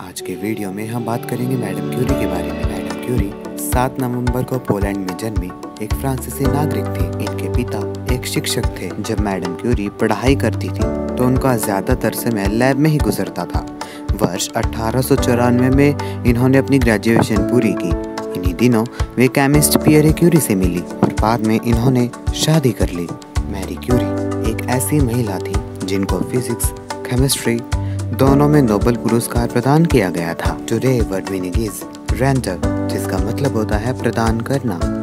आज के वीडियो में हम बात करेंगे मैडम क्यूरी के बारे में। मैडम क्यूरी 7 नवंबर को पोलैंड में जन्मी एक फ्रांसीसी नागरिक थी। इनके पिता एक शिक्षक थे। जब मैडम क्यूरी पढ़ाई करती थी तो उनका ज़्यादातर समय लैब में ही गुजरता था। वर्ष 1894 में इन्होंने अपनी ग्रेजुएशन पूरी की। इन्हीं दिनों वे केमिस्ट पियरे क्यूरी से मिली और बाद में इन्होंने शादी कर ली। मैरी क्यूरी एक ऐसी महिला थी जिनको फिजिक्स, केमिस्ट्री दोनों में नोबेल पुरस्कार प्रदान किया गया था। Today word meaning is render, जिसका मतलब होता है प्रदान करना।